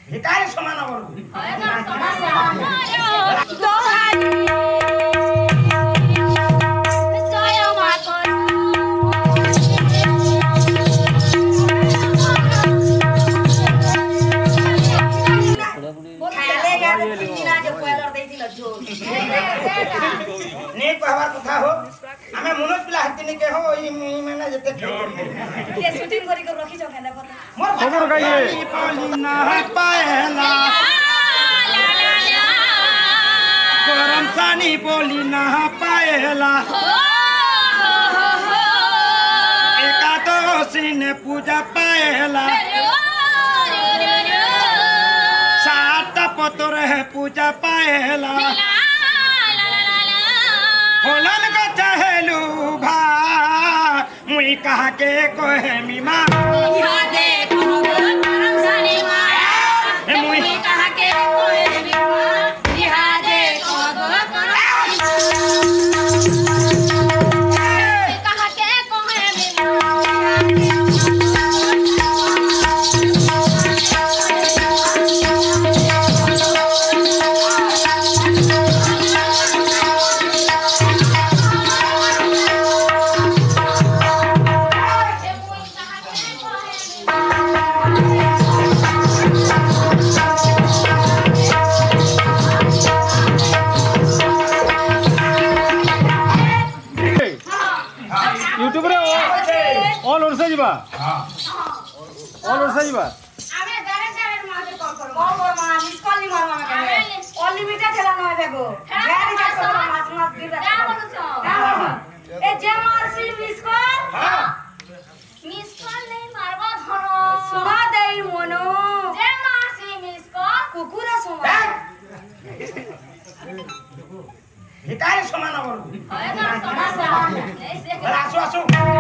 भिकारी समान बोल नहीं कहवा कथा हो हमें मनोज पिला हतिनी के हो ई मैंने जते के शूटिंग करी कर रखी छ खेला कथा मोर खबर गाइए पाली ना पाएला करम सानी बोली ना पाएला एकादशी ने पूजा पाएला सात पतर है पूजा पाएला होलन का चहलू भा मुई कहा के कोहे मीमा यादे कोनो करम सानी माया मुई कहा के कोहे मीमा यादे कोनो करम कहा के कोहे यूट्यूब रे ऑल ओरसा जीवा ऑल ओरसा जीवा आमे डायरेक्ट माते कॉल करो कॉल मा मिस कॉल नि मारवा में कहे अनलिमिटेड खेला न बेगो गाड़ी का सब मास मास गिर का बोलु छ ए जे मारसी मिस कॉल हां मिस कॉल नहीं मारवा धरो सुना देई मनो जे मारसी मिस कॉल कुकुरा सोमा भिकारी समान बोल आसो आसो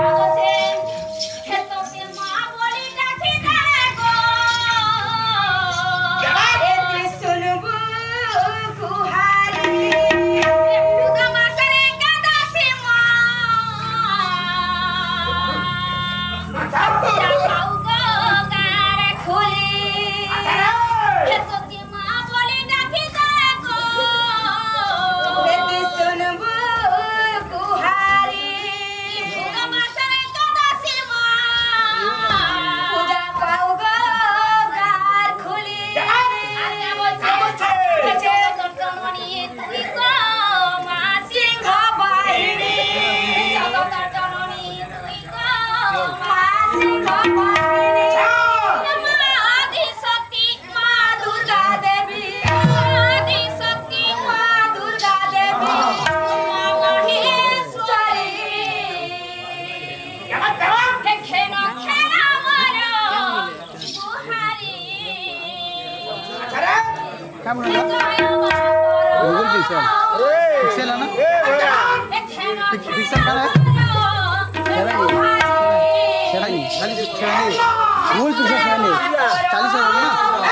पिक्सल है ना पिक्सल कहाँ है छेड़ा मूल पिक्सल छेड़ा 40 है ना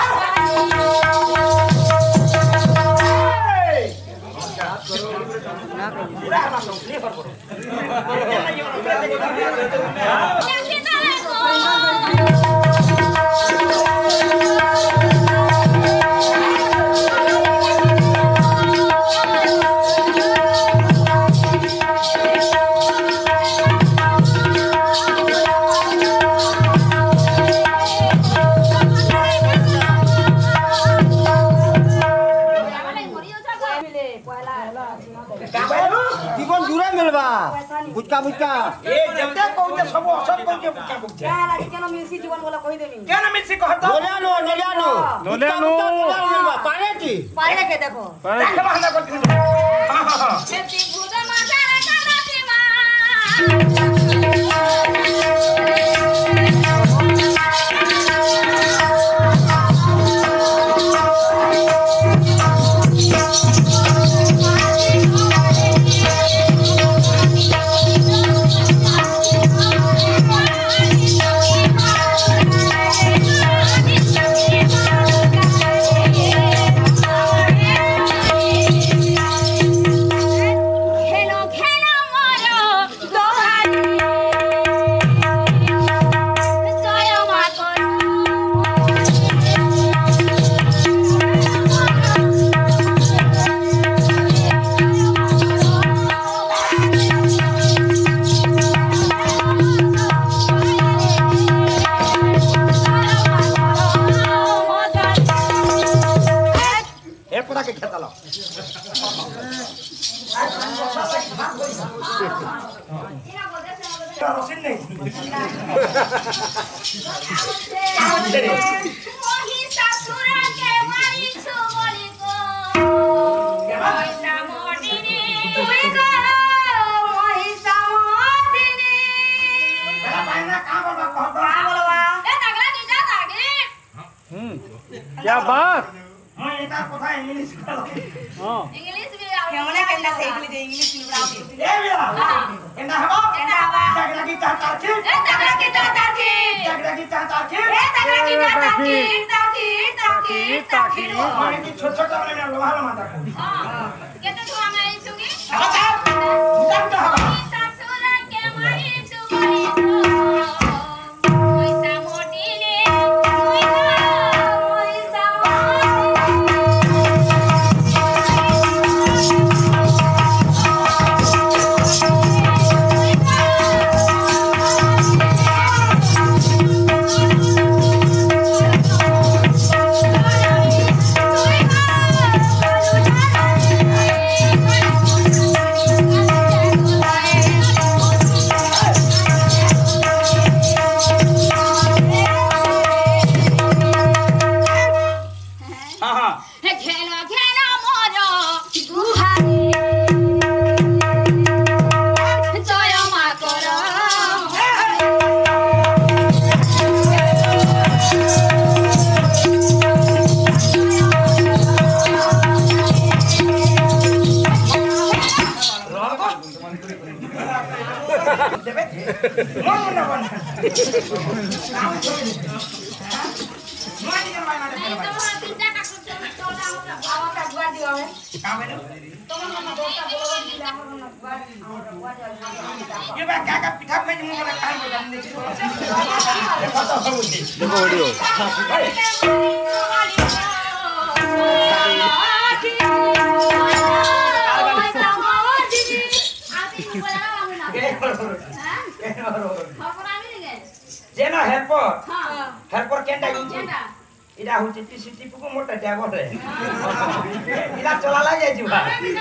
बुचका बुचका ए जते कहते सब कहते बुचका बुचका यार केनो मिलसी जीवन बोला कहि देनी केनो मिलसी कहत लोलियानो पारे की पारे के देखो देख महंगा कर हां हां हां खेती भूदा मासारे कानाती मा खेलो खेलो मोरो दोहारी रसिन नहीं मोही ससुर के मारी छोरी को पैसा मोटिनी तुई को मोही सामोदिनी मेरा पाइना कहां बोलबा कहता बोलवा ए तगला की जा तागे क्या बात मैं एटा কথা इंग्लिश कर हां इंग्लिश भी आवे केवने कन्ना से इंग्लिश निवराव ए मेरा एंडा हवा तगड़ा की चाहता ए तगला की जा तागे तगड़ा की चाहता ए तगला की जा तागे ताकी मैं की छोटा छोटा वाले में लोहा माता को हां केते छुआ मैं छुगी बता जब तो हवा ससुर के मारी छोरी को पैसा मोटिनी तुई को मोही खेलो खेलो मोरो दुहाई जय मा करो देबे मन मन बन मानी कर माना नहीं तो हम पिज्जा का कुछ छोटा मोटा बाबा का बुआ दियो है का बेनो तुम मन दोस्ता बोलो दिला हम बुआ बुआ ये बा का पिठा में मुंह में खाए को जान देखी पता हो मुझे देखो वीडियो जेना हेल्पर केंडा इडा हुची टिसिटी पुको मोटा ट्याबो रे इला चला ला जाय जुबा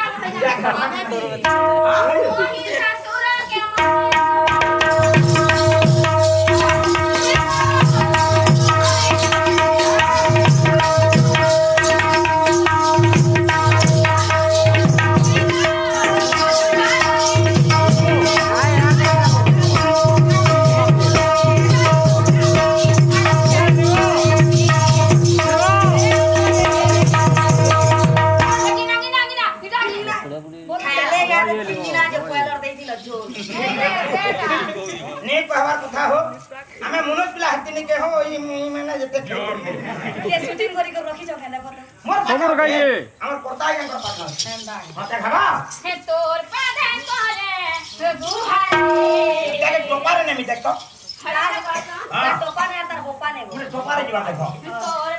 नेक पहवार कथा हो हमें मनोज पिला हतिनी के हो ई मैंने जते के शूटिंग करी कर रखी छ खेला पता मोर खबर गाइए हमर करता है कर पाता हां खाबा हे तोर पादे करे दुहाई इटा के टोपारे ने मी देखतो हरा करता टोपा ने तार बोपा ने मुझे टोपारे जीवा देखो तोर